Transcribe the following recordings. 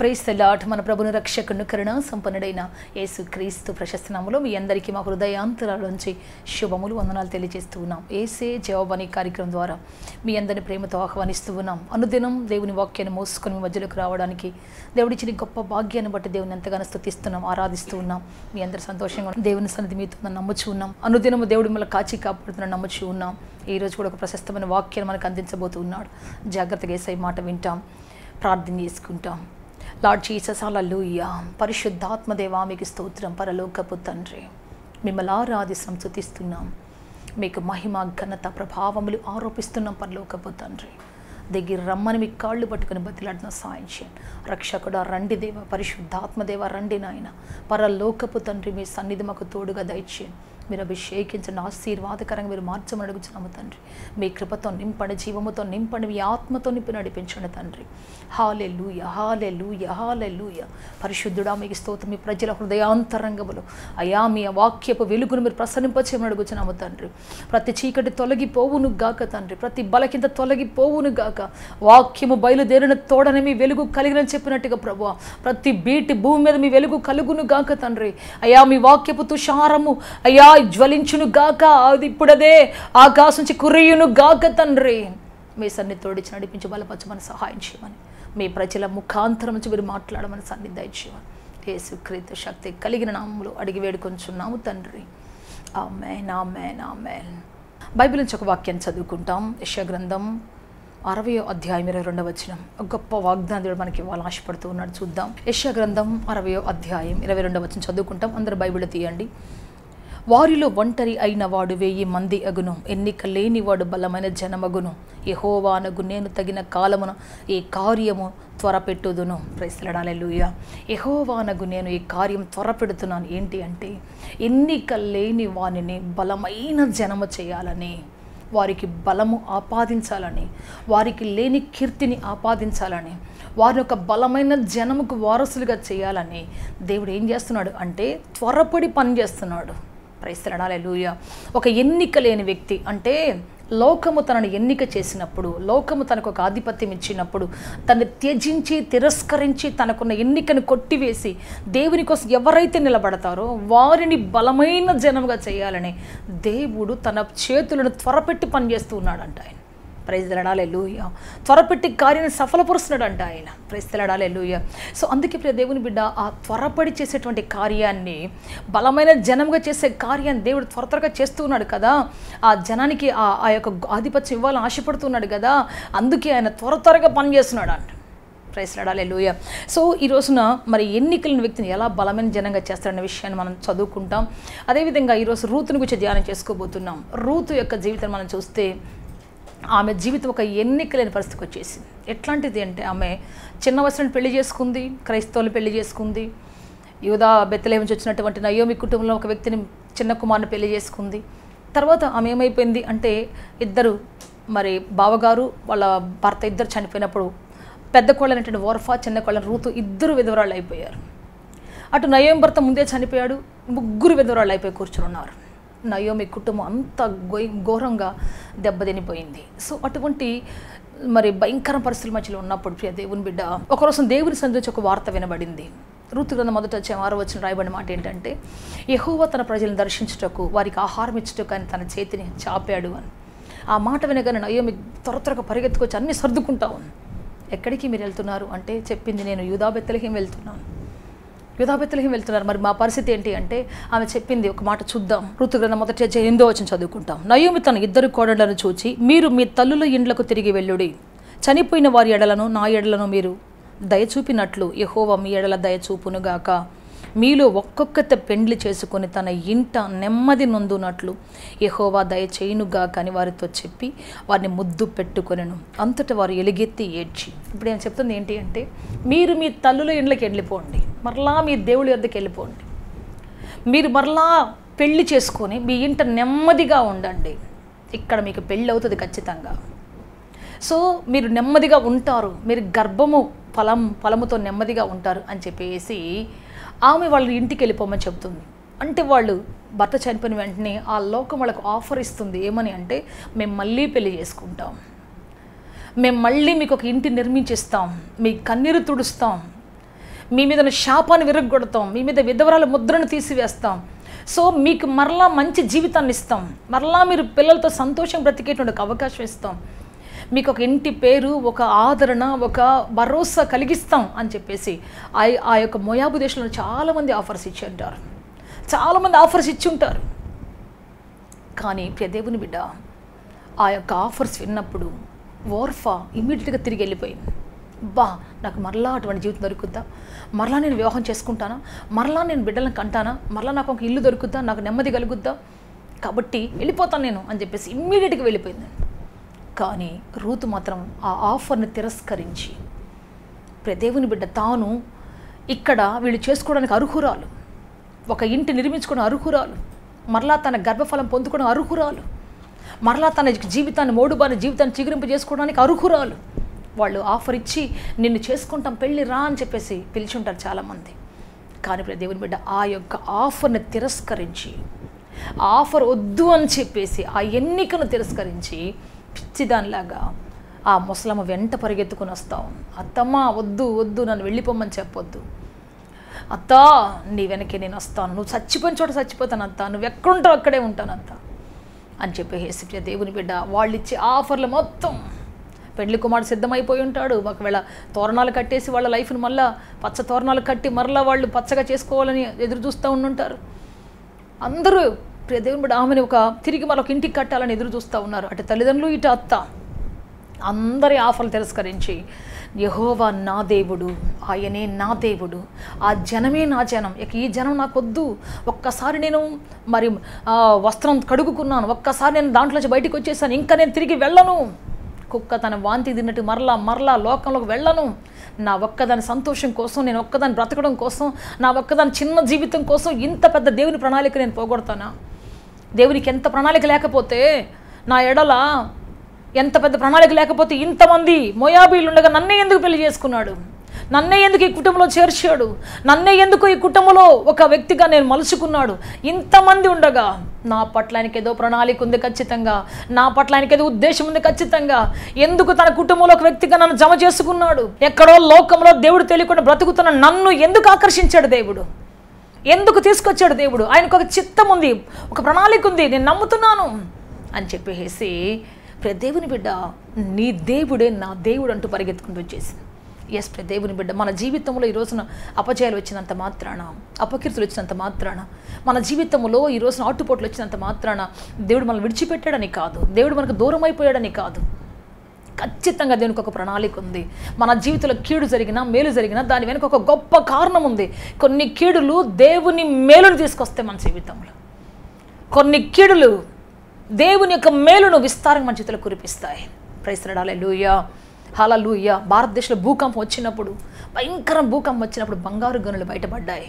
Praise the lord. మన ప్రభుని రక్షకుని కరుణా సంపన్నుడైన యేసుక్రీస్తు ప్రశస్త నామములో మీ అందరికీ మా హృదయాంతరాల నుంచి శుభములు వందనాలు తెలియజేస్తూ ఉన్నాం. యేసే జవాబు అనే కార్యక్రమం ద్వారా మీ అందరిని ప్రేమతో ఆహ్వానిస్తూ ఉన్నాం. అనుదినం దేవుని వాక్యాన్ని మోసుకొని మీ మధ్యలోకి రావడానికి దేవుడిచ్చిన గొప్ప భాగ్యాన్ని బట్టి దేవుని ఎంతగానో స్తుతిస్తున్నాం, ఆరాధిస్తూ ఉన్నాం. మీ అందరి సంతోషంగా దేవుని సన్నిధి మీతో నమ్ముచూ ఉన్నాం. అనుదినము దేవుడు మిమ్మల్ని కాచి కాపాడుతున్న నమ్ముచూ ఉన్నాం. ఈ రోజు కూడా ఒక ప్రశస్తమైన వాక్యాన్ని మనకు అందించబోతున్నాడు. జాగ్రత్తగా యేసయ్య మాట వింటాం, ప్రార్థన చేసుకుంటాం. లార్డ్ జీసస్, హల్లెలూయా. పరిశుద్ధాత్మదేవా మీకు స్తోత్రం. పరలోకపు తండ్రి, మిమ్మల్ని ఆరాధిస్తున్నాం, స్తుతిస్తున్నాం. మీకు మహిమ, ఘనత, ప్రభావములు ఆరోపిస్తున్నాం. పరలోకపు తండ్రి, దగ్గర రమ్మని మీ కాళ్ళు పట్టుకుని బతిలాడిన సాయం చేయండి. రక్షకుడా రండి దేవ, పరిశుద్ధాత్మదేవ రండి నాయన. పరలోకపు తండ్రి, మీ సన్నిధి మాకు తోడుగా దయచేయండి. మీరు అభిషేకించండి, ఆశీర్వాదకరంగా మీరు మార్చమని అడుగుతున్నాము తండ్రి. మీ కృపతో నింపండి, జీవముతో నింపండి, మీ ఆత్మతో నింపి నడిపించండి తండ్రి. హల్లెలూయా, హల్లెలూయా, హల్లెలూయా. పరిశుద్ధుడా మీకు స్తోత్రం. మీ ప్రజల హృదయాంతరంగములు అయా మీ వాక్యపు వెలుగును మీరు ప్రసరింపచేయమని అడుగుతున్నాము తండ్రి. ప్రతి చీకటి తొలగిపోవును గాక తండ్రి, ప్రతి బలకింత తొలగిపోవును గాక. వాక్యము బయలుదేరిన తోడని మీ వెలుగు కలిగిన చెప్పినట్టుగా ప్రభువా, ప్రతి బీటి భూమి మీద మీ వెలుగు కలుగును గాక తండ్రి. అయా మీ వాక్యపు తుషారము అయా జ్వలించును గాక, అది ఇప్పుడదే ఆకాశం నుంచి కురియును గాక తండ్రి. మీ సన్నిధి తోడిచి నడిపించి బలపరచమని సహాయం చేయమని, మీ ప్రజల ముఖాంతరం నుంచి మీరు మాట్లాడమని సన్నిధి దయచేయమని యేసుక్రీస్తు శక్తి కలిగిన నామములో అడిగి వేడుకొంచున్నాము తండ్రి. ఆమేన్, ఆమేన్, ఆమేన్. బైబిల్ నుంచి ఒక వాక్యాన్ని చదువుకుంటాం. యెషయా గ్రంథం 60వ అధ్యాయం 22వ వచనం. ఒక గొప్ప వాగ్దానం దేవుడు మనకి ఇవ్వాలని ఆశపడుతూ ఉన్నాడు. చూద్దాం. యెషయా గ్రంథం 60వ అధ్యాయం 22వ వచనం చదువుకుంటాం. అందరూ బైబిల్ తీయండి. వారిలో ఒంటరి అయిన వాడు 1000 మంది అగును, ఎన్నిక లేనివాడు బలమైన జనమగును. యెహోవానగు నేను తగిన కాలమున ఈ కార్యము త్వరపెట్టుదును. ప్రైజ్ హల్లెలూయా. యెహోవానగు నేను ఈ కార్యం త్వరపెడుతున్నాను. ఏంటి అంటే, ఎన్నిక లేని వానిని బలమైన జనము చేయాలని, వారికి బలము ఆపాదించాలని, వారికి లేని కీర్తిని ఆపాదించాలని, వారిని ఒక బలమైన జనముకు వారసులుగా చేయాలని దేవుడు ఏం చేస్తున్నాడు అంటే త్వరపడి పని చేస్తున్నాడు. Praise hallelujah. ఒక ఎన్నిక లేని వ్యక్తి అంటే లోకము తనను ఎన్నిక చేసినప్పుడు, లోకము తనకు ఒక ఆధిపత్యం ఇచ్చినప్పుడు, తను త్యజించి తిరస్కరించి తనకున్న ఎన్నికను కొట్టివేసి దేవుని కోసం ఎవరైతే నిలబడతారో వారిని బలమైన జనముగా చేయాలని దేవుడు తన చేతులను త్వరపెట్టి పనిచేస్తూ ఉన్నాడంట ఆయన. ప్రైజ్ హల్లెలూయా. త్వరపెట్టి కార్యాన్ని సఫలపరుస్తున్నాడంట ఆయన. ప్రైజ్ హల్లెలూయా. సో అందుకే ప్రియ దేవుని బిడ్డ, ఆ త్వరపడి చేసేటువంటి కార్యాన్ని, బలమైన జనంగా చేసే కార్యాన్ని దేవుడు త్వరగా చేస్తూ ఉన్నాడు కదా. ఆ జనానికి ఆ యొక్క ఆధిపత్యం ఇవ్వాలని ఆశపడుతున్నాడు కదా. అందుకే ఆయన త్వరగా పనిచేస్తున్నాడు అంట. ప్రైజ్ హల్లెలూయా. సో ఈ రోజున మరి ఎన్నికల వ్యక్తిని ఎలా బలమైన జనంగా చేస్తాడన్న విషయాన్ని మనం చదువుకుంటాం. అదేవిధంగా ఈరోజు రూతుని గురించి ధ్యానం చేసుకోబోతున్నాం. రూతు యొక్క జీవితం మనం చూస్తే ఆమె జీవితం ఒక ఎన్నికలేని పరిస్థితికి వచ్చేసింది. ఎట్లాంటిది అంటే, ఆమె చిన్న వయసులో పెళ్లి చేసుకుంది, క్రైస్తవులు పెళ్లి చేసుకుంది. యూదా బెత్లెహేము నుంచి వచ్చినటువంటి నయోమి కుటుంబంలో ఒక వ్యక్తిని, చిన్న కుమారుని పెళ్లి చేసుకుంది. తర్వాత ఆమె ఏమైపోయింది అంటే, ఇద్దరు మరి బావగారు వాళ్ళ భర్త ఇద్దరు చనిపోయినప్పుడు పెద్ద కోళ్ళైనటువంటి ఓర్ఫా, చిన్న కోళ్ళని రూతు ఇద్దరు విధవరాళ్ళు అయిపోయారు. అటు నయోమి భర్త ముందే చనిపోయాడు, ముగ్గురు విధవరాళ్ళు అయిపోయి కూర్చుని ఉన్నారు. నయోమి కుటుంబం అంత ఘోరంగా దెబ్బతినిపోయింది. సో అటువంటి మరి భయంకర పరిస్థితుల మధ్యలో ఉన్నప్పుడు ప్రియ దేవుని బిడ్డ, ఒకరోజు దేవుని సంధించి ఒక వార్త వినబడింది. రూతు గ్రంథం 6వ వచనం రాయబడిన మాట ఏంటంటే, యెహోవా తన ప్రజలను దర్శించుటకు, వారికి ఆహారం ఇచ్చుటకు అని తన చేతిని చాపాడు అని. ఆ మాట వినగానే నయోమి త్వరగా పరిగెత్తుకొచ్చి అన్నీ సర్దుకుంటావు. ఎక్కడికి మీరు వెళ్తున్నారు అంటే చెప్పింది, నేను యూదా బెత్లెహేము వెళ్తున్నాను. యూదా బెత్లెహేము వెళ్తున్నారు. మరి మా పరిస్థితి ఏంటి అంటే ఆమె చెప్పింది ఒక మాట చూద్దాం. రూతు గ్రంథం 8వ వచనం చదువుకుంటాం. నయోమి తన ఇద్దరు కోడళ్లను చూచి, మీరు మీ తల్లుల ఇండ్లకు తిరిగి వెళ్ళుడి. చనిపోయిన వారి ఎడలను నా ఎడలను మీరు దయచూపినట్లు యెహోవా మీ ఎడల దయచూపునుగాక. మీలో ఒక్కొక్కత పెండ్లి చేసుకొని తన ఇంట నెమ్మది నొందునట్లు యెహోవా దయ చేయునుగాక అని వారితో చెప్పి వారిని ముద్దు పెట్టుకొనెను. అంతటా వారు ఎలుగెత్తి ఏడ్చి. ఇప్పుడు ఏం చెప్తుంది ఏంటి అంటే, మీరు మీ తల్లుల ఇండ్లకి వెళ్ళిపోండి, మరలా మీ దేవుడి వద్దకు వెళ్ళిపోండి, మీరు మరలా పెళ్లి చేసుకొని మీ ఇంట నెమ్మదిగా ఉండండి. ఇక్కడ మీకు పెళ్ళి అవుతుంది ఖచ్చితంగా. సో మీరు నెమ్మదిగా ఉంటారు, మీరు గర్భము ఫలముతో నెమ్మదిగా ఉంటారు అని చెప్పేసి ఆమె వాళ్ళ ఇంటికి వెళ్ళిపోమని చెప్తుంది. అంటే వాళ్ళు భర్త చనిపోయిన వెంటనే ఆ లోకం వాళ్ళకు ఆఫర్ ఇస్తుంది. ఏమని అంటే, మేము మళ్ళీ పెళ్లి చేసుకుంటాం, మేము మళ్ళీ మీకు ఒక ఇంటి నిర్మించిస్తాం, మీ కన్నీరు తుడుస్తాం, మీ మీద శాపాన్ని విరగొడతాం, మీ మీద విధవరాల ముద్రను తీసివేస్తాం. సో మీకు మరలా మంచి జీవితాన్ని ఇస్తాం, మరలా మీరు పిల్లలతో సంతోషం బ్రతికేటువంటి అవకాశం ఇస్తాం, మీకు ఒక ఇంటి పేరు, ఒక ఆదరణ, ఒక భరోసా కలిగిస్తాం అని చెప్పేసి ఆ యొక్క మోయాబు దేశంలో చాలామంది ఆఫర్స్ ఇచ్చి ఉంటారు, చాలామంది ఆఫర్స్ ఇచ్చి ఉంటారు. కానీ ప్రియ దేవుని బిడ్డ, ఆ యొక్క ఆఫర్స్ విన్నప్పుడు ఓర్ఫా ఇమ్మీడియట్గా తిరిగి వెళ్ళిపోయింది. నాకు మరలా అటువంటి జీవితం దొరుకుద్దా, మరలా నేను వివాహం చేసుకుంటానా, మరలా నేను బిడ్డలను కంటానా, మరలా నాకు ఒక ఇల్లు దొరుకుద్దా, నాకు నెమ్మది కలుగుద్దా, కాబట్టి వెళ్ళిపోతాను నేను అని చెప్పేసి ఇమ్మీడియట్గా వెళ్ళిపోయింది. కానీ రూతు మాత్రం ఆ ఆఫర్ని తిరస్కరించి, ప్రియ దేవుని బిడ్డ, తాను ఇక్కడ వీళ్ళు చేసుకోవడానికి అర్హురాలు, ఒక ఇంటి నిర్మించుకున్న అర్హురాలు, మరలా తన గర్భఫలం పొందుకోవడం అర్హురాలు, మరలా తన జీవితాన్ని మోడుబాని జీవితాన్ని చిగురింపు చేసుకోవడానికి అర్హురాలు. వాళ్ళు ఆఫర్ ఇచ్చి నిన్ను చేసుకుంటాం, పెళ్ళి రా అని చెప్పేసి పిలిచి ఉంటారు చాలామంది. కానీ ప్రియ దేవుని బిడ్డ, ఆ యొక్క ఆఫర్ని తిరస్కరించి, ఆ ఆఫర్ వద్దు అని చెప్పేసి ఆ ఎన్నికను తిరస్కరించి పిచ్చిదానిలాగా ఆ ముసలమ్మ వెంట పరిగెత్తుకుని వస్తావు. అత్తమ్మ వద్దు వద్దు, నన్ను వెళ్ళిపోమని చెప్పొద్దు, అత్తా నీ వెనకే నేను వస్తాను, నువ్వు చచ్చిపోయిన చోట చచ్చిపోతాను అత్త, నువ్వు ఎక్కడుంటావు అక్కడే ఉంటాను అత్త అని చెప్పేసి ప్రియ దేవుని బిడ్డ, వాళ్ళు ఇచ్చే ఆఫర్లు మొత్తం, పెండ్లి కుమారుడు సిద్ధమైపోయి ఉంటాడు, ఒకవేళ తోరణాలు కట్టేసి వాళ్ళ లైఫ్ని మళ్ళీ పచ్చ తోరణాలు కట్టి మరలా వాళ్ళు పచ్చగా చేసుకోవాలని ఎదురు చూస్తూ ఉండుంటారు. అందరూ ప్రియ దేవుని బిడ్డ ఆమెను తిరిగి మరొక ఇంటికి కట్టాలని ఎదురు చూస్తూ ఉన్నారు. అటు తల్లిదండ్రులు, ఇటు అత్త, అందరి ఆఫర్లు తిరస్కరించి యెహోవా నా దేవుడు, ఆయనే నా దేవుడు, ఆ జనమే నా జనం, ఇక ఈ జనం నాకొద్దు, ఒక్కసారి నేను మరి వస్త్రం కడుగుకున్నాను, ఒక్కసారి నేను దాంట్లోంచి బయటికి వచ్చేసాను, ఇంకా నేను తిరిగి వెళ్ళను, కుక్క తన వాంతి తిన్నట్టు మరలా లోకంలోకి వెళ్ళను, నా ఒక్కదాని సంతోషం కోసం, నేను ఒక్కదాని బ్రతకడం కోసం, నా ఒక్కదాని చిన్న జీవితం కోసం ఇంత పెద్ద దేవుని ప్రణాళిక నేను పోగొడతానా? దేవునికి ఎంత ప్రణాళిక లేకపోతే, నా ఎడల ఎంత పెద్ద ప్రణాళిక లేకపోతే ఇంతమంది మోయాబీలు ఉండగా నన్నే ఎందుకు పెళ్లి చేసుకున్నాడు, నన్నే ఎందుకు ఈ కుటుంబంలో చేర్చాడు, నన్నే ఎందుకు ఈ కుటుంబంలో ఒక వ్యక్తిగా నేను మలుచుకున్నాడు, ఇంతమంది ఉండగా నా పట్ల ఆయనకి ఏదో ప్రణాళిక ఉంది ఖచ్చితంగా, నా పట్ల ఆయనకి ఏదో ఉద్దేశం ఉంది ఖచ్చితంగా, ఎందుకు తన కుటుంబంలో ఒక వ్యక్తిగా నన్ను జమ చేసుకున్నాడు, ఎక్కడో లోకంలో దేవుడు తెలియకుండా బ్రతుకుతున్న నన్ను ఎందుకు ఆకర్షించాడు దేవుడు, ఎందుకు తీసుకొచ్చాడు దేవుడు, ఆయనకు ఒక చిత్తం ఉంది, ఒక ప్రణాళిక ఉంది, నేను నమ్ముతున్నాను అని చెప్పేసి ప్రియ దేవుని బిడ్డ, నీ దేవుడే నా దేవుడు అంటూ పరిగెత్తుకుంటూ వచ్చేసింది. ఎస్ ప్రియ దేవుని బిడ్డ, మన జీవితంలో ఈ రోజున అపజయాలు వచ్చినంత మాత్రాన, అపకీర్తులు వచ్చినంత మాత్రాన, మన జీవితంలో ఈ రోజున ఆటుపోట్లు వచ్చినంత మాత్రాన దేవుడు మనల్ని విడిచిపెట్టాడని కాదు, దేవుడు మనకు దూరం అయిపోయాడని కాదు. ఖచ్చితంగా దేవునికి ఒక ప్రణాళిక ఉంది. మన జీవితంలో కీడు జరిగినా మేలు జరిగినా దాని వెనుక ఒక గొప్ప కారణం ఉంది. కొన్ని కీడులు దేవుని మేలును తీసుకొస్తాయి మన జీవితంలో, కొన్ని కీడులు దేవుని యొక్క మేలును విస్తారంగా మన చేతులకు కురిపిస్తాయి. Praise the Lord, hallelujah, hallelujah. భారతదేశంలో భూకంపం వచ్చినప్పుడు, భయంకర భూకంపం వచ్చినప్పుడు బంగారు గనులు బయటపడ్డాయి.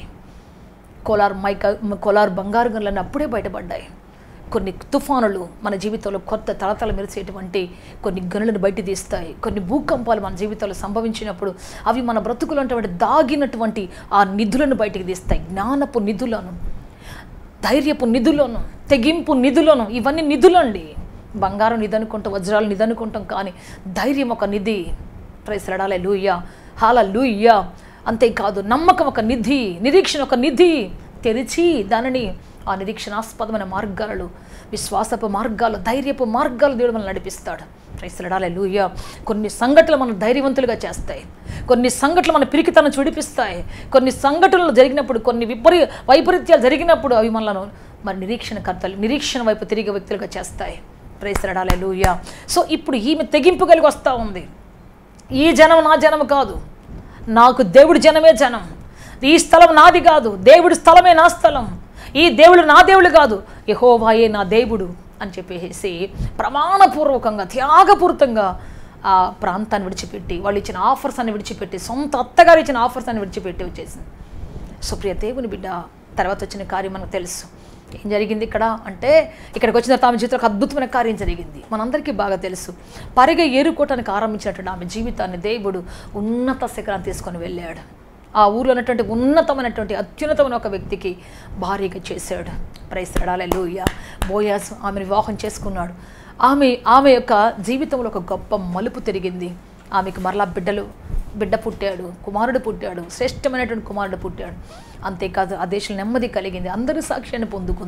కోలార్ బంగారు గనులన్నీ అప్పుడే బయటపడ్డాయి. కొన్ని తుఫానులు మన జీవితంలో కొత్త తలతల మెరిసేటువంటి కొన్ని గనులను బయట తీస్తాయి. కొన్ని భూకంపాలు మన జీవితంలో సంభవించినప్పుడు అవి మన బ్రతుకులు అంటే దాగినటువంటి ఆ నిధులను బయటికి తీస్తాయి. జ్ఞానపు నిధులను, ధైర్యపు నిధులను, తెగింపు నిధులను, ఇవన్నీ నిధులండి. బంగారం నిధి అనుకుంటాం, వజ్రాలు నిధి అనుకుంటాం, కానీ ధైర్యం ఒక నిధి. Praise the Lord, hallelujah, hallelujah. అంతేకాదు నమ్మకం ఒక నిధి, నిరీక్షణ ఒక నిధి. తెరిచి దానిని ఆ నిరీక్షణాస్పదమైన మార్గాలలో, విశ్వాసపు మార్గాలు, ధైర్యపు మార్గాలు దేవుడు మనల్ని నడిపిస్తాడు. Praise the Lord, hallelujah. కొన్ని సంఘటనలు మనం ధైర్యవంతులుగా చేస్తాయి, కొన్ని సంఘటనలు మన పిరికితనం విడిపిస్తాయి, కొన్ని సంఘటనలు జరిగినప్పుడు, కొన్ని వైపరీత్యాలు జరిగినప్పుడు అవి మనలను మరి నిరీక్షణ వైపు తిరిగే వ్యక్తులుగా చేస్తాయి. Praise the Lord, hallelujah. So ఇప్పుడు ఈమె తెగింపు కలిగి వస్తూ ఉంది. ఈ జనం నా జనం కాదు, నాకు దేవుడి జనమే జనం, ఈ స్థలం నాది కాదు, దేవుడి స్థలమే నా స్థలం, ఈ దేవుడు నా దేవుడు కాదు, యెహోవాయే నా దేవుడు అని చెప్పేసి ప్రమాణపూర్వకంగా, త్యాగపూరితంగా ఆ ప్రాంతాన్ని విడిచిపెట్టి, వాళ్ళు ఇచ్చిన ఆఫర్స్ అన్ని విడిచిపెట్టి, సొంత అత్తగారు ఇచ్చిన ఆఫర్స్ అన్ని విడిచిపెట్టి వచ్చేసింది. సుప్రియ దేవుని బిడ్డ, తర్వాత వచ్చిన కార్యం మనకు తెలుసు. ఏం జరిగింది ఇక్కడ అంటే, ఇక్కడికి వచ్చిన ఆమె జీవితంలో ఒక అద్భుతమైన కార్యం జరిగింది. మనందరికీ బాగా తెలుసు. పరిగె ఏరుకోవటానికి ఆరంభించినటువంటి ఆమె జీవితాన్ని దేవుడు ఉన్నత శిఖరాన్ని తీసుకొని వెళ్ళాడు. ఆ ఊరిలో ఉన్నటువంటి ఉన్నతమైనటువంటి అత్యున్నతమైన ఒక వ్యక్తికి భార్యగా చేశాడు. Praise the Lord, hallelujah. బోయాజు ఆమెను వివాహం చేసుకున్నాడు. ఆమె యొక్క జీవితంలో ఒక గొప్ప మలుపు తిరిగింది. ఆమెకు మరలా బిడ్డ పుట్టాడు, కుమారుడు పుట్టాడు, శ్రేష్టమైనటువంటి కుమారుడు పుట్టాడు. అంతేకాదు ఆ దేశంలో నెమ్మది కలిగింది, అందరి సాక్ష్యాన్ని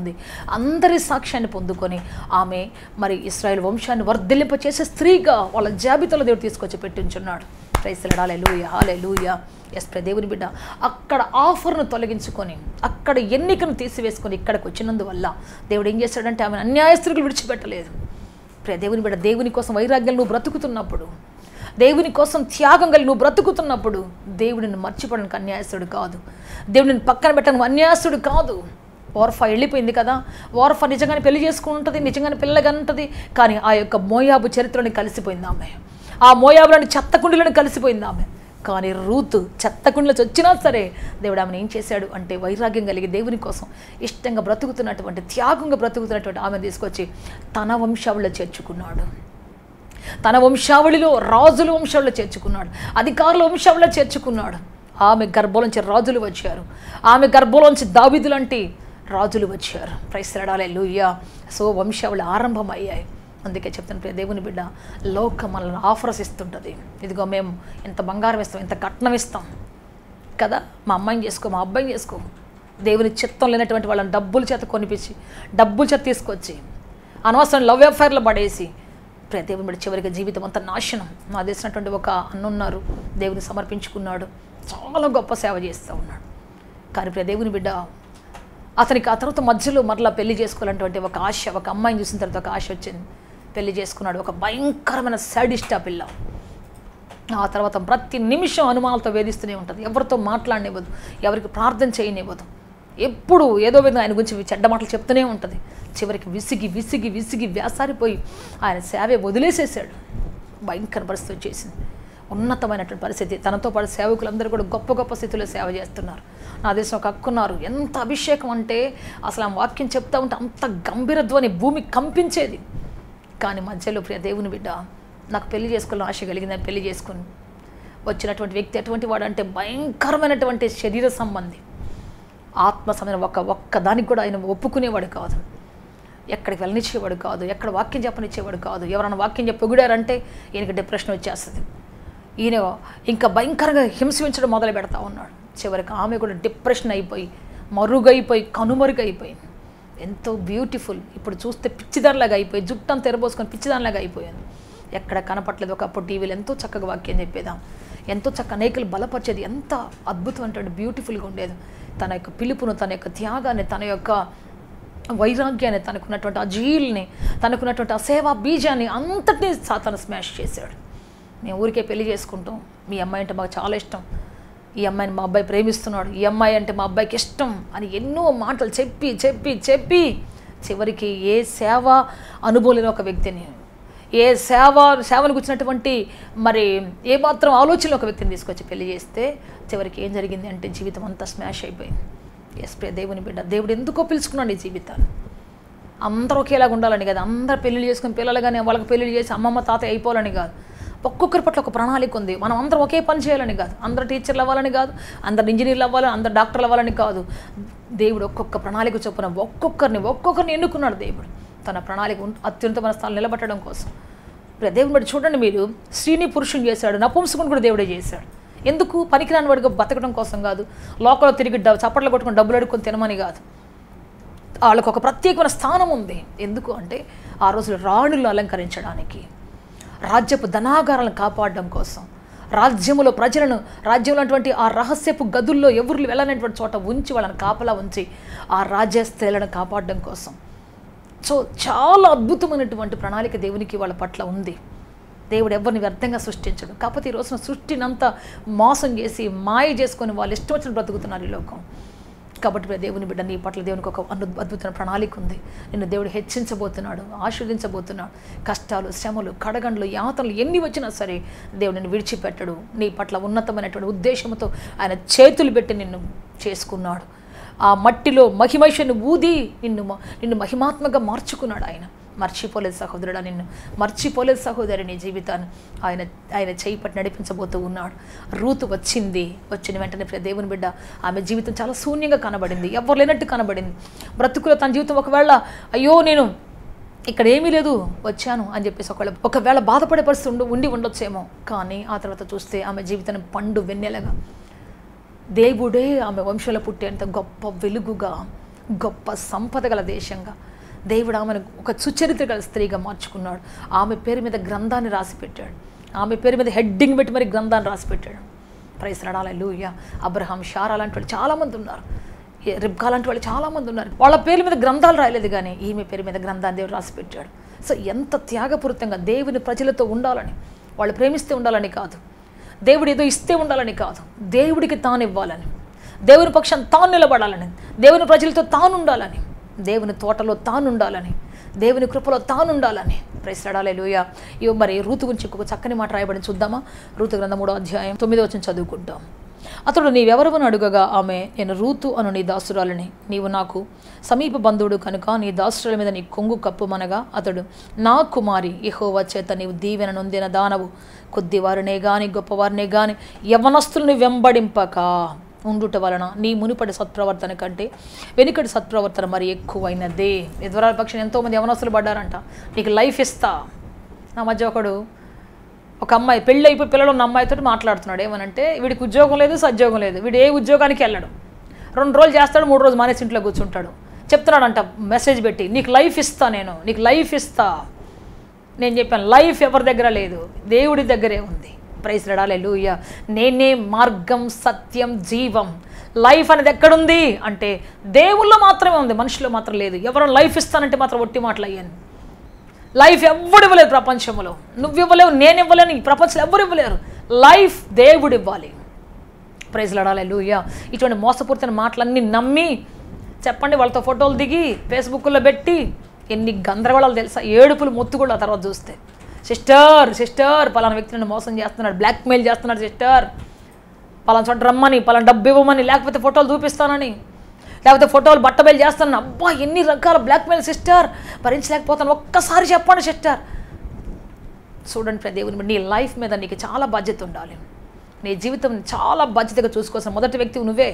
పొందుకొని ఆమె మరి ఇశ్రాయేలు వంశాన్ని వర్ధిల్లింపచేసే స్త్రీగా వాళ్ళ జాబితాలో దేవుడు తీసుకొచ్చి పెట్టించున్నాడు. Praise the Lord, hallelujah, hallelujah. Yes దేవుని బిడ్డ అక్కడ ఆఫర్ను తొలగించుకొని, అక్కడ ఎన్నికను తీసివేసుకొని ఇక్కడికి వచ్చినందువల్ల దేవుడు ఏం చేశాడంటే ఆమె అన్యాయస్తులకు విడిచిపెట్టలేదు. దేవుని బిడ్డ, దేవుని కోసం వైరాగ్యం నువ్వు బ్రతుకుతున్నప్పుడు, దేవుని కోసం త్యాగం కలిగి నువ్వు బ్రతుకుతున్నప్పుడు దేవుడిని మర్చిపోవడానికి అన్యాయస్తుడు కాదు, దేవుడిని పక్కన పెట్టడానికి అన్యాయస్తుడు కాదు. ఓర్ఫా వెళ్ళిపోయింది కదా, ఓర్ఫా నిజంగానే పెళ్లి చేసుకుంటుంది, నిజంగానే పిల్లగంటది, కానీ ఆ యొక్క మోయాబు చరిత్రని కలిసిపోయింది ఆమె, ఆ మోయాబులోని చెత్తకుండిలను కలిసిపోయింది ఆమె. కానీ రూతు చెత్తకుండిలోకి వచ్చినా సరే దేవుడు ఆమెను ఏం చేశాడు అంటే వైరాగ్యం కలిగి దేవుని కోసం ఇష్టంగా బ్రతుకుతున్నటువంటి, త్యాగంగా బ్రతుకుతున్నటువంటి ఆమెను తీసుకొచ్చి తన వంశావళిలో చేర్చుకున్నాడు. తన వంశావళిలో రాజుల వంశావళిలో చేర్చుకున్నాడు, అధికారుల వంశావళిలో చేర్చుకున్నాడు. ఆమె గర్భంలోంచి రాజులు వచ్చారు, ఆమె గర్భంలోంచి దావీదు లాంటి రాజులు వచ్చారు. Praise the Lord, hallelujah. So వంశావళి ఆరంభమయ్యాయి. అందుకే చెప్తాను దేవుని బిడ్డ, లోకం మనల్ని ఆఫర్స్ ఇస్తుంటుంది. ఇదిగో మేము ఎంత బంగారం ఇస్తాం, ఎంత కట్నం ఇస్తాం కదా, మా అమ్మాయిని చేసుకో, మా అబ్బాయిని చేసుకో. దేవుని చిత్తం లేనటువంటి వాళ్ళని డబ్బుల చేత కొనిపించి, డబ్బుల చేత తీసుకొచ్చి అనవసరం లవ్ అఫైర్లో పడేసి దేవుని బిడ్డ చివరికి జీవితం అంతా నాశనం. నా తెలిసినటువంటి ఒక అన్నున్నారు, దేవుని సమర్పించుకున్నాడు, చాలా గొప్ప సేవ చేస్తూ ఉన్నాడు. కానీ దేవుని బిడ్డ అతనికి ఆ తర్వాత మధ్యలో మరలా పెళ్లి చేసుకోవాలన్నటువంటి ఒక ఆశ, ఒక అమ్మాయిని చూసిన తర్వాత ఒక ఆశ వచ్చింది, పెళ్లి చేసుకున్నాడు. ఒక భయంకరమైన సాడిస్ట్ ఆ పిల్ల. ఆ తర్వాత ప్రతి నిమిషం అనుమానాలతో వేధిస్తూనే ఉంటుంది, ఎవరితో మాట్లాడనివ్వదు, ఎవరికి ప్రార్థన చేయనివ్వదు, ఎప్పుడు ఏదో విధంగా ఆయన గురించి చెడ్డ మాటలు చెప్తూనే ఉంటుంది. చివరికి విసిగి విసిగి విసిగి వ్యాసారిపోయి ఆయన సేవే వదిలేసేసాడు. భయంకర పరిస్థితి వచ్చేసింది, ఉన్నతమైనటువంటి పరిస్థితి. తనతో పాటు సేవకులందరూ కూడా గొప్ప గొప్ప స్థితిలో సేవ చేస్తున్నారు. నా దేశం ఒక హక్కున్నారు, ఎంత అభిషేకం అంటే అసలు ఆ వాక్యం చెప్తా ఉంటే అంత గంభీర ధ్వని, భూమి కంపించేది. కానీ మధ్యలో దేవుని బిడ్డ, నాకు పెళ్లి చేసుకోవాలని ఆశ కలిగిందని పెళ్లి చేసుకుని వచ్చినటువంటి వ్యక్తి ఎటువంటి వాడు అంటే భయంకరమైనటువంటి శరీర సంబంధి, ఆత్మ సంబంధం. ఒక్క దానికి కూడా ఆయన ఒప్పుకునేవాడు కాదు, ఎక్కడికి వెళ్ళనిచ్చేవాడు కాదు, ఎక్కడ వాక్యం చెప్పనిచ్చేవాడు కాదు. ఎవరైనా వాక్యం చెప్పి పొగిడారంటే ఈయనకి డిప్రెషన్ వచ్చేస్తుంది. ఈయన ఇంకా భయంకరంగా హింసించడం మొదలు పెడతా ఉన్నాడు. చివరికి ఆమె కూడా డిప్రెషన్ అయిపోయి, మరుగైపోయి, కనుమరుగైపోయింది. ఎంతో బ్యూటిఫుల్, ఇప్పుడు చూస్తే పిచ్చిదానిలాగా అయిపోయి, జుట్టంతా తెరబోసుకొని పిచ్చిదానిలాగా అయిపోయాను. ఎక్కడ కనపట్లేదు. ఒకప్పుడు టీవీలో ఎంతో చక్కగా వాక్యం చెప్పేదాం, ఎంతో చక్కగా అనేకలు బలపరిచేది, ఎంత అద్భుతమైన బ్యూటిఫుల్గా ఉండేది. తన యొక్క పిలుపును, తన యొక్క త్యాగాన్ని, తన యొక్క వైరాగ్యాన్ని, తనకున్నటువంటి ఆ జీల్ని, తనకున్నటువంటి ఆ సేవా బీజాన్ని అంతటినీ సాతాను స్మాష్ చేశాడు. మేము ఊరికే పెళ్లి చేసుకుంటాం, మీ అమ్మాయి అంటే మాకు చాలా ఇష్టం, ఈ అమ్మాయిని మా అబ్బాయి ప్రేమిస్తున్నాడు, ఈ అమ్మాయి అంటే మా అబ్బాయికి ఇష్టం అని ఎన్నో మాటలు చెప్పి చెప్పి చెప్పి చివరికి ఏ సేవ అనుభవం లేని ఒక వ్యక్తిని, ఏ సేవను కూర్చున్నటువంటి మరి ఏమాత్రం ఆలోచనలో ఒక వ్యక్తిని తీసుకొచ్చి పెళ్లి చేస్తే చివరికి ఏం జరిగింది అంటే జీవితం అంతా స్మాష్ అయిపోయింది. దేవుని బిడ్డ, దేవుడు ఎందుకో పిలుచుకున్నాడు ఈ జీవితాన్ని. అందరూ ఒకేలాగా ఉండాలని కాదు, అందరూ పెళ్ళిళ్ళు చేసుకుని పిల్లలు కానీ వాళ్ళకి పెళ్ళిళ్ళు చేసి అమ్మమ్మ తాతయ్య అయిపోవాలని కాదు. ఒక్కొక్కరి పట్ల ఒక ప్రణాళిక ఉంది. మనం అందరం ఒకే పని చేయాలని కాదు, అందరు టీచర్లు అవ్వాలని కాదు, అందరు ఇంజనీర్లు అవ్వాలని, అందరు డాక్టర్లు అవ్వాలని కాదు. దేవుడు ఒక్కొక్క ప్రణాళిక చొప్పున ఒక్కొక్కరిని ఎన్నుకున్నాడు. దేవుడు తన ప్రణాళిక అత్యున్నతమైన స్థానం నిలబెట్టడం కోసం. దేవుని బట్టి చూడండి, మీరు స్త్రీని పురుషుని చేశాడు, నపుంసకుని కూడా దేవుడే చేశాడు. ఎందుకు? పనికిరాని వాడిగా బతకడం కోసం కాదు, లోకంలో తిరిగి చప్పట్లు కొట్టుకుని డబ్బులు అడుక్కొని తినమని కాదు. వాళ్ళకు ఒక ప్రత్యేకమైన స్థానం ఉంది. ఎందుకు అంటే ఆ రోజులు రాణులను అలంకరించడానికి, రాజ్యపు ధనాగారాలను కాపాడడం కోసం, రాజ్యములో ప్రజలను, రాజ్యంలో అటువంటి ఆ రహస్యపు గదుల్లో ఎవరు వెళ్ళనటువంటి చోట ఉంచి వాళ్ళని కాపలా ఉంచి ఆ రాజ్య స్త్రీలను కాపాడడం కోసం. సో చాలా అద్భుతమైనటువంటి ప్రణాళిక దేవునికి వాళ్ళ పట్ల ఉంది. దేవుడు ఎవరిని వ్యర్థంగా సృష్టించడు. కాకపోతే ఈ రోజున సృష్టినంతా మోసం చేసి మాయ చేసుకొని వాళ్ళు ఇష్టం వచ్చిన బ్రతుకుతున్నారు ఈ లోకం. కాబట్టి దేవుని బిడ్డ, నీ పట్ల దేవునికి ఒక అద్భుతమైన ప్రణాళిక ఉంది. నిన్ను దేవుడు హెచ్చించబోతున్నాడు, ఆశీర్వదించబోతున్నాడు. కష్టాలు, శ్రమలు, కడగండ్లు, యాతనలు ఎన్ని వచ్చినా సరే దేవుడు నిన్ను విడిచిపెట్టడు. నీ పట్ల ఉన్నతమైనటువంటి ఉద్దేశంతో ఆయన చేతులు పెట్టి నిన్ను చేసుకున్నాడు. ఆ మట్టిలో మహిమైషను ఊది నిన్ను మహిమాత్మగా మార్చుకున్నాడు ఆయన. మర్చిపోలేదు సహోదరుడా, నిన్ను మర్చిపోలేదు సహోదరి. నీ జీవితాన్ని ఆయన చేయి పట్టి నడిపించబోతూ ఉన్నాడు. రూతు వచ్చిన వెంటనే దేవుని బిడ్డ, ఆమె జీవితం చాలా శూన్యంగా కనబడింది, ఎవరు లేనట్టు కనబడింది. బ్రతుకులో తన జీవితం ఒకవేళ అయ్యో నేను ఇక్కడ ఏమీ లేదు, వచ్చాను అని చెప్పేసి ఒకవేళ బాధపడే పరిస్థితి ఉండి ఉండొచ్చేమో. కానీ ఆ తర్వాత చూస్తే ఆమె జీవితాన్ని పండు వెన్నెలగా, దేవుడే ఆమె వంశంలో పుట్టేంత గొప్ప వెలుగుగా, గొప్ప సంపద గల దేశంగా దేవుడు ఆమెను ఒక సుచరిత్ర గల స్త్రీగా మార్చుకున్నాడు. ఆమె పేరు మీద గ్రంథాన్ని రాసిపెట్టాడు. ఆమె పేరు మీద హెడ్డింగ్ పెట్టి మరి గ్రంథాన్ని రాసిపెట్టాడు. Praise Lord, hallelujah. Abraham, Sarah లాంటి వాళ్ళు చాలామంది ఉన్నారు, రిబ్కా లాంటి వాళ్ళు చాలామంది ఉన్నారు. వాళ్ళ పేర్ల మీద గ్రంథాలు రాయలేదు, కానీ ఈమె పేరు మీద గ్రంథాన్ని దేవుడు రాసిపెట్టాడు. సో ఎంత త్యాగపూరితంగా దేవుని ప్రజలతో ఉండాలని, వాళ్ళు ప్రేమిస్తే ఉండాలని కాదు, దేవుడు ఏదో ఇస్తే ఉండాలని కాదు, దేవుడికి తాను ఇవ్వాలని, దేవుని పక్షం తాను నిలబడాలని, దేవుని ప్రజలతో తాను ఉండాలని, దేవుని తోటలో తాను ఉండాలని, దేవుని కృపలో తాను ఉండాలని. Praise Lord, hallelujah. ఇవి మరి రూతు గురించి ఇంకొక చక్కని మాట రాయబడి చూద్దామా? రూతు గ్రంథం 3వ అధ్యాయం 9వ వచనం చదువుకుంటాం. అతడు, నీవెవరవని అడుగగా ఆమె, నేను రూతు అను నీ దాసురాలని, నీవు నాకు సమీప బంధువుడు కనుక నీ దాసురాల మీద నీ కొంగు కప్పుమనగా, అతడు, నా కుమారి, యెహోవా చేత నీవు దీవెన నొందిన దానవు, కొద్దివారినే గాని గొప్పవారినే గాని యవనస్తుల్ని వెంబడింపక ఉండుట వలన నీ మునుపటి సత్ప్రవర్తన కంటే వెనుకటి సత్ప్రవర్తన మరి ఎక్కువైనదే. ఎదురాల పక్షాన ఎంతోమంది యవనస్తులు పడ్డారంట. నీకు లైఫ్ ఇస్తా. నా మధ్య ఒక అమ్మాయి పెళ్ళి అయిపోయి పిల్లలు ఉన్న అమ్మాయితో మాట్లాడుతున్నాడు. ఏమనంటే, వీడికి ఉద్యోగం లేదు, సద్యోగం లేదు, వీడు ఏ ఉద్యోగానికి వెళ్ళడు, 2 రోజులు చేస్తాడు, 3 రోజులు మానేసి ఇంట్లో కూర్చుంటాడు. చెప్తున్నాడంట మెసేజ్ పెట్టి, నీకు లైఫ్ ఇస్తా, నీకు లైఫ్ ఇస్తా. నేను చెప్పాను, లైఫ్ ఎవరి దగ్గర లేదు, దేవుడి దగ్గరే ఉంది. Praise Lord, hallelujah. నేనే మార్గం, సత్యం, జీవం. లైఫ్ అనేది ఎక్కడుంది అంటే దేవుళ్ళో మాత్రమే ఉంది, మనుషుల్లో మాత్రం లేదు. ఎవరైనా లైఫ్ ఇస్తానంటే మాత్రం ఒట్టి మాటలు అయ్యాను. లైఫ్ ఎవడు ఇవ్వలేదు ప్రపంచంలో, నువ్వు ఇవ్వలేవు, నేను ఇవ్వలేను, ఈ ప్రపంచంలో ఎవరు ఇవ్వలేరు. లైఫ్ దేవుడు ఇవ్వాలి. Praise Lord, hallelujah. ఇటువంటి మోసపూరితమైన మాటలన్నీ నమ్మి చెప్పండి, వాళ్ళతో ఫోటోలు దిగి ఫేస్బుక్లో పెట్టి ఎన్ని గందరగోళాలు తెలుసా, ఏడుపులు మొత్తు కూడా ఆ తర్వాత చూస్తే, సిస్టర్ పలానా వ్యక్తి నన్ను మోసం చేస్తున్నాడు, బ్లాక్మెయిల్ చేస్తున్నాడు, సిస్టర్ పలానా చోట రమ్మని, పలానా డబ్బు ఇవ్వమని, లేకపోతే ఫోటోలు చూపిస్తానని, లేకపోతే ఫోటోలు బట్టబయలు చేస్తాను. అబ్బా, ఎన్ని రకాల బ్లాక్మెయిల్ సిస్టర్, భరించలేకపోతాను, ఒక్కసారి చెప్పండి సిస్టర్. చూడండి దేవుని, నీ లైఫ్ మీద నీకు చాలా బాధ్యత ఉండాలి. నీ జీవితం చాలా బాధ్యతగా చూసుకోవాల్సిన మొదటి వ్యక్తి నువ్వే.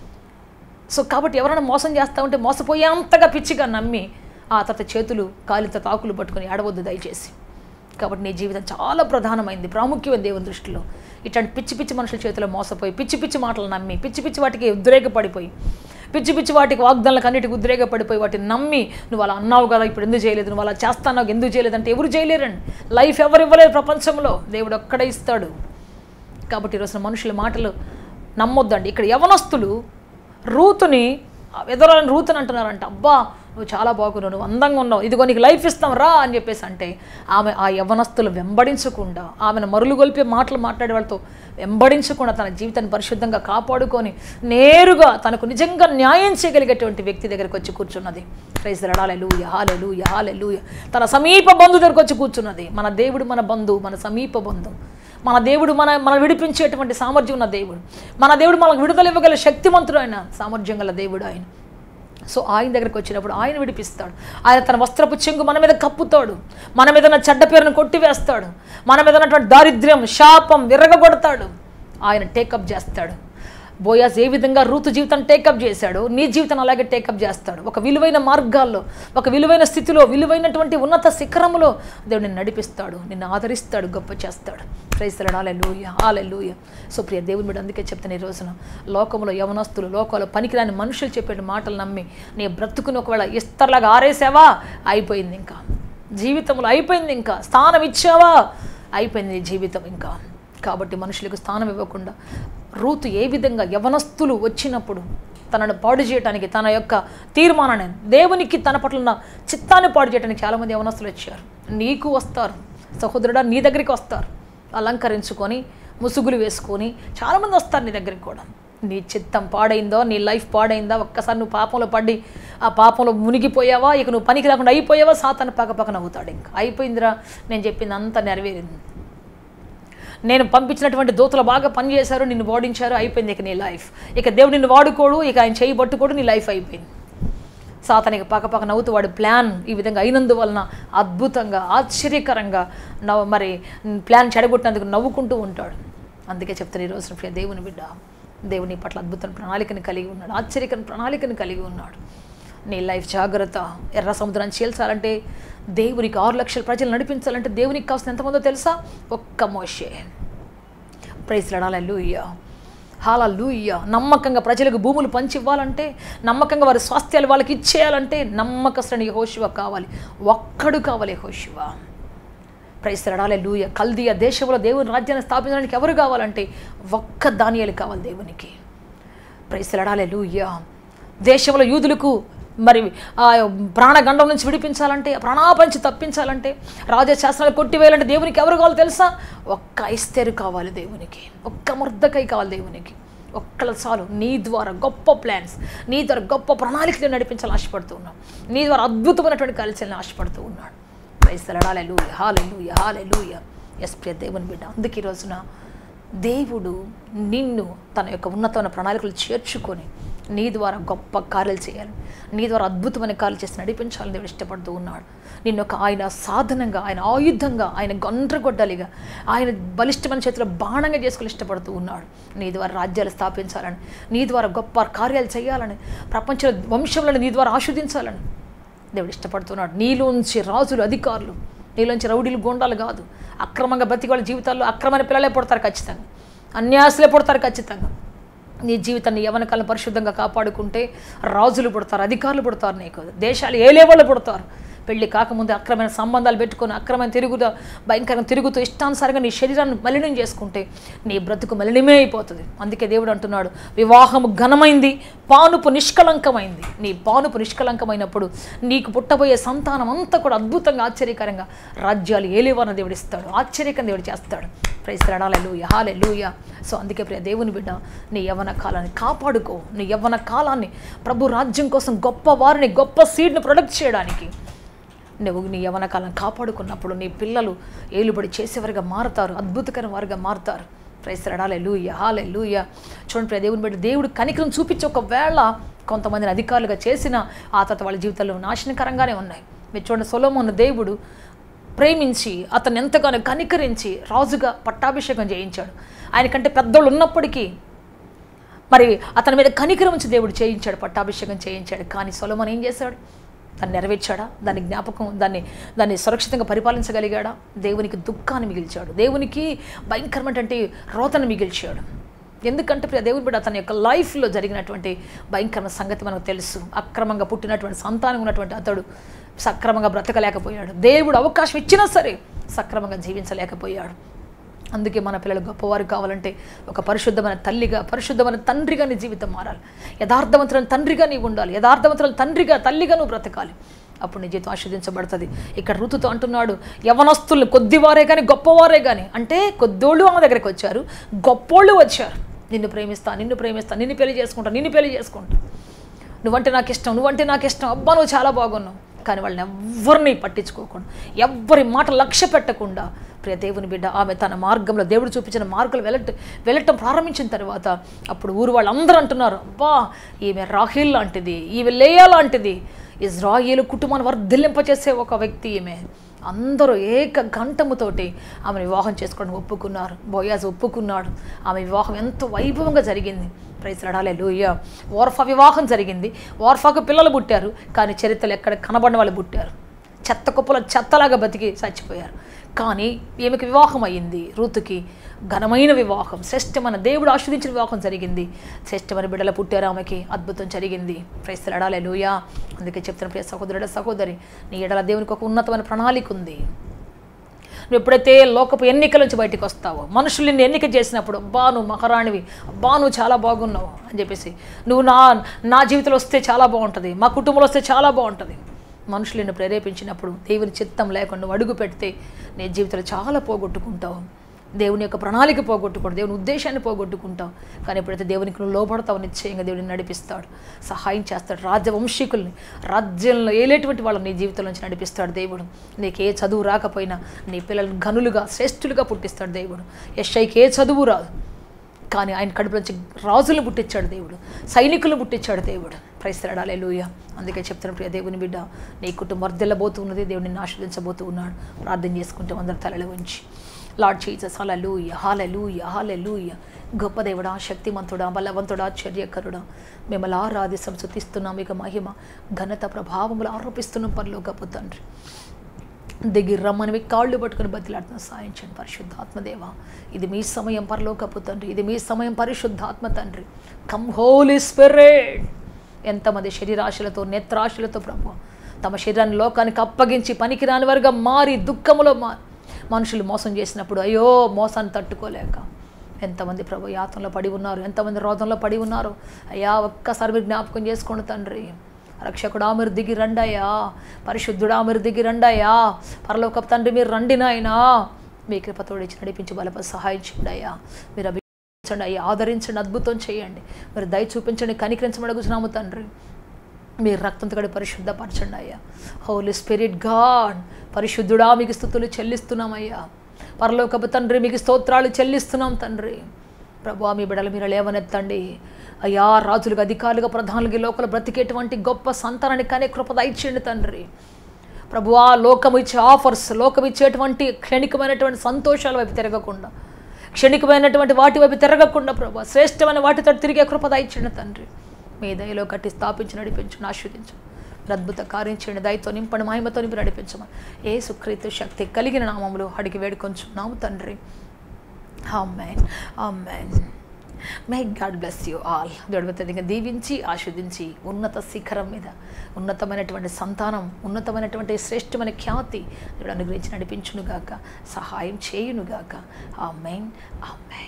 సో కాబట్టి ఎవరైనా మోసం చేస్తూ ఉంటే మోసపోయేంతగా పిచ్చిగా నమ్మి ఆ తర్వాత చేతులు కాలితో తాకులు పట్టుకొని ఏడవద్దు దయచేసి. కాబట్టి నీ జీవితం చాలా ప్రధానమైంది, ప్రాముఖ్యమైనది దేవుని దృష్టిలో. ఇట్లాంటి పిచ్చి పిచ్చి మనుషుల చేతిలో మోసపోయి, పిచ్చి పిచ్చి మాటలు నమ్మి, పిచ్చి పిచ్చి వాటికి ఉద్రేకపడిపోయి, పిచ్చి పిచ్చి వాటికి వాగ్దానాలకు అన్నిటికి ఉద్రేకపడిపోయి వాటిని నమ్మి, నువ్వు అలా అన్నావు కదా, ఇప్పుడు ఎందుకు చేయలేదు, నువ్వు అలా చేస్తావు ఎందుకు చేయలేదు అంటే ఎవరు చేయలేరండి. లైఫ్ ఎవరు ఇవ్వలేరు ప్రపంచంలో, దేవుడు ఒక్కడే ఇస్తాడు. కాబట్టి ఈరోజు మనుషుల మాటలు నమ్మొద్దండి. ఇక్కడ యవనస్తులు రూతుని, ఎదురాలని రూతుని అంటున్నారంట, అబ్బా నువ్వు చాలా బాగున్నావు, నువ్వు అందంగా ఉన్నావు, ఇదిగో నీకు లైఫ్ ఇస్తాం రా అని చెప్పేసి అంటే, ఆమె ఆ యవ్వనస్తులు వెంబడించకుండా, ఆమెను మరులు గొల్పే మాటలు మాట్లాడే వాళ్ళతో వెంబడించకుండా తన జీవితాన్ని పరిశుద్ధంగా కాపాడుకొని నేరుగా తనకు నిజంగా న్యాయం చేయగలిగేటువంటి వ్యక్తి దగ్గరికి వచ్చి కూర్చున్నది. Praise Lord, hallelujah, hallelujah, hallelujah. తన సమీప బంధువు దగ్గరికి వచ్చి కూర్చున్నది. మన దేవుడు మన బంధువు, మన సమీప బంధువు. మన దేవుడు మన విడిపించేటువంటి సామర్థ్యం ఉన్న దేవుడు. మన దేవుడు మనకు విడుదల ఇవ్వగల శక్తిమంతుడు, ఆయన సామర్థ్యం గల దేవుడు ఆయన. సో ఆయన దగ్గరికి వచ్చినప్పుడు ఆయన విడిపిస్తాడు. ఆయన తన వస్త్రపు చెంగు మన మీద కప్పుతాడు, మన మీద ఉన్న చెడ్డ పేరును కొట్టివేస్తాడు, మన మీద ఉన్నటువంటి దారిద్ర్యం, శాపం విరగగొడతాడు. ఆయన టేకప్ చేస్తాడు. బోయాజ్ ఏ విధంగా రూతు జీవితాన్ని టేకప్ చేశాడు, నీ జీవితాన్ని అలాగే టేకప్ చేస్తాడు. ఒక విలువైన మార్గాల్లో, ఒక విలువైన స్థితిలో, విలువైనటువంటి ఉన్నత శిఖరములో దేవుడు నిన్ను నడిపిస్తాడు, నిన్ను ఆదరిస్తాడు, గొప్ప చేస్తాడు. Praise Lord, hallelujah, hallelujah. So ప్రియ దేవుని మీద అందుకే చెప్తాను, ఈ రోజున లోకంలో యవనస్తులు, లోకంలో పనికిరాని మనుషులు చెప్పే మాటలు నమ్మి నీ బ్రతుకుని ఒకవేళ ఇస్తర్లాగా ఆరేసావా, అయిపోయింది. ఇంకా జీవితంలో అయిపోయింది. ఇంకా స్థానం ఇచ్చావా, అయిపోయింది జీవితం ఇంకా. కాబట్టి మనుషులకు స్థానం ఇవ్వకుండా రూతు ఏ విధంగా యవనస్తులు వచ్చినప్పుడు తనను పాడు చేయడానికి, తన యొక్క తీర్మానాన్ని, దేవునికి తన పట్ల ఉన్న చిత్తాన్ని పాడు చేయడానికి చాలామంది యవనస్తులు వచ్చారు. నీకు వస్తారు సహోదరుడా, నీ దగ్గరికి వస్తారు అలంకరించుకొని, ముసుగులు వేసుకొని చాలామంది వస్తారు నీ దగ్గరికి కూడా. నీ చిత్తం పాడైందో, నీ లైఫ్ పాడైందా, ఒక్కసారి నువ్వు పాపంలో పడి ఆ పాపంలో మునిగిపోయావా, ఇక నువ్వు పనికి రాకుండా అయిపోయావా, సాతాను పక్కన అవుతాడు. ఇంకా అయిపోయిందిరా, నేను చెప్పింది అంతా నెరవేరింది, నేను పంపించినటువంటి దూతలు బాగా పనిచేశారు, నిన్ను ఓడించారు, అయిపోయింది ఇక నీ లైఫ్. ఇక దేవుడు నిన్ను వాడుకోడు, ఇక ఆయన చేయి పట్టుకోడు, నీ లైఫ్ అయిపోయింది. సాతానికి పక్క నవ్వుతూ వాడు ప్లాన్ ఈ విధంగా అయినందువలన అద్భుతంగా, ఆశ్చర్యకరంగా మరి ప్లాన్ చెడగొట్టినందుకు నవ్వుకుంటూ ఉంటాడు. అందుకే చెప్తాను, ఈరోజు ప్రియ దేవుని బిడ్డ, దేవుని పట్ల అద్భుతమైన ప్రణాళికను కలిగి ఉన్నాడు, ఆశ్చర్యకరమైన ప్రణాళికను కలిగి ఉన్నాడు. నీ లైఫ్ జాగ్రత్త. ఎర్ర సముద్రాన్ని చీల్చాలంటే, దేవునికి 6 లక్షల ప్రజలు నడిపించాలంటే దేవునికి కావాల్సిన ఎంతమందో తెలుసా? ఒక్క మోషే. Praise Lord. హల్లెలూయా, హల్లెలూయా. నమ్మకంగా ప్రజలకు భూములు పంచి ఇవ్వాలంటే, నమ్మకంగా వారి స్వాస్థ్యాలు వాళ్ళకి ఇచ్చేయాలంటే నమ్మకస్తుని యెహోషువ కావాలి. ఒక్కడు కావాలి, యెహోషువ. Praise Lord. హల్లెలూయా. కల్దీయ దేశంలో దేవుని రాజ్యాన్ని స్థాపించడానికి ఎవరు కావాలంటే ఒక్క దానియేలు కావాలి దేవునికి. Praise Lord. హల్లెలూయా. దేశంలో యూదులకు మరి ఆ ప్రాణగండం నుంచి విడిపించాలంటే, ప్రాణాపంచి తప్పించాలంటే, రాజశాస్త్రాలు కొట్టివేయాలంటే దేవునికి ఎవరు కావాలో తెలుసా? ఒక్క ఎస్తేరు కావాలి దేవునికి, ఒక్క మొర్దెకై కావాలి దేవునికి. ఒక్కళ్ళ చాలు. నీ ద్వారా గొప్ప ప్లాన్స్, నీ ద్వారా గొప్ప ప్రణాళికలు నడిపించాలని ఆశపడుతూ ఉన్నాం. నీ ద్వారా అద్భుతమైనటువంటి కార్యాలను ఆశపడుతూ ఉన్నాడు. Praise the Lord. Hallelujah, hallelujah, hallelujah. Yes ప్రియ దేవుని బిడ్డ, అందుకే ఈ రోజున దేవుడు నిన్ను తన యొక్క ఉన్నతమైన ప్రణాళికలు చేర్చుకొని నీ ద్వారా గొప్ప కార్యాలు చేయాలి, నీ ద్వారా అద్భుతమైన కార్యాలు చేసి నడిపించాలని దేవుడు ఇష్టపడుతూ ఉన్నాడు. నిన్ను ఒక ఆయన సాధనంగా, ఆయన ఆయుధంగా, ఆయన గొండ్రగొడ్డలిగా, ఆయన బలిష్టమైన చేతిలో బాణంగా చేసుకుని ఇష్టపడుతూ ఉన్నాడు. నీ ద్వారా రాజ్యాలు స్థాపించాలని, నీ ద్వారా గొప్ప కార్యాలు చేయాలని, ప్రపంచ వంశంలో నీ ద్వారా ఆస్వాదించాలని దేవుడు ఇష్టపడుతున్నాడు. నీలోంచి రాజులు, అధికారులు, నీలోంచి రౌడీలు, గోండాలు కాదు. అక్రమంగా బతికి వాళ్ళ జీవితాల్లో అక్రమమైన పిల్లలే పుడతారు ఖచ్చితంగా, అన్యాసులే పుడతారు ఖచ్చితంగా. నీ జీవితాన్ని యవ్వన కాలం పరిశుద్ధంగా కాపాడుకుంటే రాజులు పుడతారు, అధికారులు పుడతారు, నీకు దేశాలు ఏలేవాళ్ళు పుడతారు. పెళ్లి కాకముందే అక్రమైన సంబంధాలు పెట్టుకొని అక్రమైన భయంకరంగా తిరుగుతూ ఇష్టానుసారంగా నీ శరీరాన్ని మలినం చేసుకుంటే నీ బ్రతుకు మలినమే అయిపోతుంది. అందుకే దేవుడు అంటున్నాడు, వివాహము ఘనమైంది, పానుపు నిష్కలంకమైంది. నీ పానుపు నిష్కలంకమైనప్పుడు నీకు పుట్టబోయే సంతానం అంతా కూడా అద్భుతంగా, ఆశ్చర్యకరంగా రాజ్యాలు ఏలేవారిని దేవుడు ఇస్తాడు, ఆశ్చర్యకరంగా దేవుడు చేస్తాడు. Praise Lord. Hallelujah, hallelujah. So అందుకే ప్రియ దేవుని బిడ్డ, నీ యవ్వన కాలాన్ని కాపాడుకో. నీ యవ్వన కాలాన్ని ప్రభు రాజ్యం కోసం గొప్ప వారిని, గొప్ప సీడ్ని ప్రొడక్ట్ చేయడానికి నువ్వు నీ యవ్వన కాలాన్ని కాపాడుకున్నప్పుడు నీ పిల్లలు ఏలుబడి చేసేవారుగా మారుతారు, అద్భుతకరమైన వారుగా మారుతారు. Praise Lord. Hallelujah, hallelujah. చూడండి ప్రియ దేవుని బిడ్డ, దేవుడు కనికరం చూపించి ఒకవేళ కొంతమందిని అధికారులుగా చేసిన ఆ తర్వాత వాళ్ళ జీవితాల్లో నాశనకరంగానే ఉన్నాయి. మీరు చూడండి, సొలొమోను దేవుడు ప్రేమించి అతను ఎంతగానో కనికరించి రాజుగా పట్టాభిషేకం చేయించాడు. ఆయనకంటే పెద్దోళ్ళు ఉన్నప్పటికీ మరి అతని మీద కనికరం ఉంచి దేవుడు చేయించాడు, పట్టాభిషేకం చేయించాడు. కానీ సొలొమోను ఏం చేశాడు? దాన్ని నెరవేర్చాడా? దాని జ్ఞాపకం, దాన్ని సురక్షితంగా పరిపాలించగలిగాడా? దేవునికి దుఃఖాన్ని మిగిల్చాడు, దేవునికి భయంకరమైనటువంటి రోతను మిగిల్చాడు. ఎందుకంటే ప్రియ దేవుని బిడ్డ, తన యొక్క లైఫ్లో జరిగినటువంటి భయంకరమైన సంగతి మనకు తెలుసు. అక్రమంగా పుట్టినటువంటి సంతానం ఉన్నటువంటి అతడు సక్రమంగా బ్రతకలేకపోయాడు. దేవుడు అవకాశం ఇచ్చినా సరే సక్రమంగా జీవించలేకపోయాడు. అందుకే మన పిల్లలు గొప్పవారు కావాలంటే ఒక పరిశుద్ధమైన తల్లిగా, పరిశుద్ధమైన తండ్రిగా నీ జీవితం మారాలి. యథార్థవంతులైన తండ్రిగా నీవు ఉండాలి, యథార్థవంతులైన తండ్రిగా, తల్లిగా నువ్వు బ్రతకాలి. అప్పుడు నీ జీవితం ఆశీర్వదించబడుతుంది. ఇక్కడ ఋతుతో అంటున్నాడు, యవనస్తులు కొద్దివారే కానీ గొప్పవారే కానీ. అంటే కొద్దోళ్ళు ఆమె దగ్గరికి వచ్చారు, గొప్పోళ్ళు వచ్చారు. నిన్ను ప్రేమిస్తా, నిన్ను ప్రేమిస్తా, నిన్ను పెళ్లి చేసుకుంటా, నిన్ను పెళ్లి చేసుకుంటా, నువ్వంటే నాకు ఇష్టం, నువ్వంటే నాకు ఇష్టం, అబ్బా నువ్వు చాలా బాగున్నావు. కానీ వాళ్ళని ఎవ్వరిని పట్టించుకోకుండా, ఎవ్వరి మాట లక్ష్య పెట్టకుండా ప్రియ దేవుని బిడ్డ ఆమె తన మార్గంలో, దేవుడు చూపించిన మార్గంలో వెళ్ళటం ప్రారంభించిన తర్వాత అప్పుడు ఊరు వాళ్ళందరూ అంటున్నారు, అబ్బా ఈమె రాహేల్ లాంటిది, ఈమె లేయా లాంటిది, ఇజ్రాయేలు కుటుంబాన్ని వర్ధిల్లింపచేసే ఒక వ్యక్తి ఈమె. అందరూ ఏక గంటముతోటి ఆమె వివాహం చేసుకోవడం ఒప్పుకున్నారు. బోయాజు ఒప్పుకున్నాడు. ఆమె వివాహం ఎంతో వైభవంగా జరిగింది. Praise Lord. హల్లెలూయా. ఓర్ఫా వివాహం జరిగింది. ఓర్ఫాకు పిల్లలు పుట్టారు, కానీ చరిత్రలు ఎక్కడ కనబడిన వాళ్ళు పుట్టారు. చెత్త కుప్పల చెత్తలాగా బతికి చచ్చిపోయారు. కానీ ఈమెకి వివాహం అయ్యింది. రూతుకి ఘనమైన వివాహం, శ్రేష్టమైన దేవుడు ఆస్వాదించిన వివాహం జరిగింది. శ్రేష్టమైన బిడ్డలు పుట్టారు, ఆమెకి అద్భుతం జరిగింది. Praise Lord. హల్లెలూయా. అందుకే చెప్తున్న ప్రియ సహోదరుడ, సహోదరి, నీ ఎడల దేవునికి ఒక ఉన్నతమైన ప్రణాళిక ఉంది. నువ్వు ఎప్పుడైతే లోకపు ఎన్నికల నుంచి బయటకు వస్తావో, మనుషులు నిన్ను ఎన్నిక చేసినప్పుడు, అబ్బా నువ్వు మహారాణివి, అబ్బా నువ్వు చాలా బాగున్నావు అని చెప్పేసి, నువ్వు నా జీవితంలో వస్తే చాలా బాగుంటుంది, మా కుటుంబంలో వస్తే చాలా బాగుంటుంది, మనుషులు నిన్ను ప్రేరేపించినప్పుడు దేవుని చిత్తం లేకుండా నువ్వు అడుగు పెడితే నీ జీవితంలో చాలా పోగొట్టుకుంటావు. దేవుని యొక్క ప్రణాళిక పోగొట్టుకుంటావు, దేవుని ఉద్దేశాన్ని పోగొట్టుకుంటావు. కానీ ఎప్పుడైతే దేవునికి నువ్వు లోపడతావు, నిశ్చయంగా దేవుడిని నడిపిస్తాడు, సహాయం చేస్తాడు. రాజ్యవంశీకుల్ని, రాజ్యంలో ఏలేటువంటి వాళ్ళని నీ జీవితంలో నుంచి నడిపిస్తాడు దేవుడు. నీకు ఏ చదువు రాకపోయినా నీ పిల్లలను ఘనులుగా, శ్రేష్ఠులుగా పుట్టిస్తాడు దేవుడు. యెషయాకి ఏ చదువు రాదు, కానీ ఆయన కడుపు నుంచి రాజులను పుట్టించాడు దేవుడు, సైనికులను పుట్టించాడు దేవుడు. Praise Lord. హల్లెలూయా. అందుకే చెప్తున్న ప్రియ దేవుని బిడ్డ, నీ కుటుంబం వర్ధిల్లబోతూ ఉన్నది, దేవుడిని ఆశీర్వదించబోతూ ఉన్నాడు. ప్రార్థన చేసుకుంటే అందరి తలలు వంచి లార్డ్ జీసస్. హల్లెలూయా, హల్లెలూయా, హల్లెలూయా. గొప్ప దేవుడా, శక్తిమంతుడా, బలవంతుడా, ఆశ్చర్యకరుడా, మిమ్మల్ని ఆరాధిస్తాం, స్తుతిస్తున్నాం. ఇక మహిమ ఘనత ప్రభావములు ఆరోపిస్తున్నాం పరలోకపు తండ్రి. దగ్గర రమ్మని మీ కాళ్ళు పట్టుకుని బతిలాడుతున్న సాయించండి పరిశుద్ధాత్మదేవ. ఇది మీ సమయం పరలోకపు తండ్రి, ఇది మీ సమయం పరిశుద్ధాత్మ తండ్రి. Come holy spirit. ఎంతమంది శరీరాశలతో నేత్రాశలతో ప్రభు తమ శరీరాన్ని లోకానికి అప్పగించి పనికిరాని వారుగా మారి దుఃఖములో మనుషులు మోసం చేసినప్పుడు అయ్యో మోసాన్ని తట్టుకోలేక ఎంతమంది ప్రభు యాతనలో పడి ఉన్నారు, ఎంతమంది రోదంలో పడి ఉన్నారు. అయ్యా ఒక్కసారి మీరు జ్ఞాపకం చేసుకోండి తండ్రి. రక్షకుడా మీరు దిగి రండయ్యా, పరిశుద్ధుడా మీరు దిగి రండయ్యా, పరలోకపు తండ్రి మీరు రండి నాయనా. మీ కృపతోడు ఇచ్చి నడిపించి బలపడి సహాయం చేయండి అయ్యా. మీరు అభిషేకించండి అయ్యా, ఆదరించండి, అద్భుతం చేయండి. మీరు దయ చూపించండి, కనికరించమడుగుతున్నాము తండ్రి. మీరు రక్తంతో కడి పరిశుద్ధపరచండి అయ్యా. హోలీ స్పిరిట్ గాడ్, పరిశుద్ధుడా మీకు స్తుతులు చెల్లిస్తున్నామయ్యా. పరలోకపు తండ్రి మీకు స్తోత్రాలు చెల్లిస్తున్నాం తండ్రి. ప్రభువా మీ బిడ్డలు మీరు లేవనెత్తండి అయ్యా. రాజులుగా, అధికారులుగా, ప్రధానులుగా లోకలు బ్రతికేటువంటి గొప్ప సంతానాన్ని కానీ కృప దయచేయండి తండ్రి. ప్రభువా లోకం ఇచ్చే ఆఫర్స్, లోకం ఇచ్చేటువంటి క్షణికమైనటువంటి సంతోషాల వైపు తిరగకుండా, క్షణికమైనటువంటి వాటి వైపు తిరగకుండా ప్రభు శ్రేష్టమైన వాటితో తిరిగే కృప దయచేయండి తండ్రి. మీ దయలో కట్టి స్థాపించి నడిపించండి, ఆశీర్వదించండి. అద్భుత కార్యం చేయండి, దయతో నింపండి, మహిమతో నింపి నడిపించమని యేసుక్రీస్తు శక్తి కలిగిన నామములో అడిగి వేడుకొంచున్నాము తండ్రి. Amen, amen. May God bless you all. దేవుడిగా దీవించి ఆశీర్వదించి ఉన్నత శిఖరం మీద ఉన్నతమైనటువంటి సంతానం, ఉన్నతమైనటువంటి శ్రేష్టమైన ఖ్యాతి దేవుడు అనుగ్రహించి నడిపించునుగాక, సహాయం చేయునుగాక. ఆమేన్, ఆమేన్.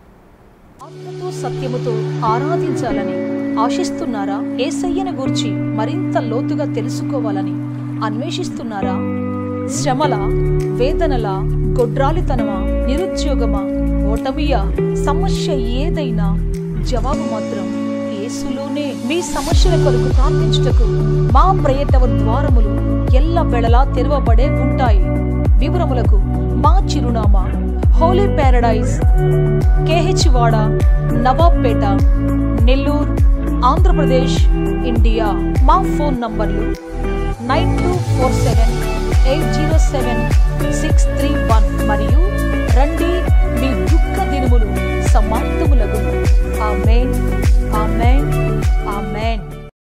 ఆత్మతో సత్యముతో ఆరాధించాలని ఆశిస్తున్నారా? యేసయ్యను గూర్చి మరింత లోతుగా తెలుసుకోవాలని అన్వేషిస్తున్నారా? శ్రమల, వేదనల, గొడ్రాలితనమా, నిరుద్యోగమా, ఓటమియా, సమస్య ఏదైనా జవాబు మాత్రం యేసులోనే. మీ సమస్యల కొరకు ప్రార్థించుటకు మా ప్రేయటవ ద్వారములు ఎల్లవేళలా తెరవబడే ఉంటాయి. వివరములకు మా చిరునామా హోలీ ప్యారడైజ్, KH వాడ, నవాబ్పేట, నెల్లూరు, ఆంధ్రప్రదేశ్, ఇండియా. మా ఫోన్ నంబర్లు 9247807631 మరియు రండి మీ దుఃఖ దినములు సమాప్తములగును. ఆమేన్, ఆమేన్.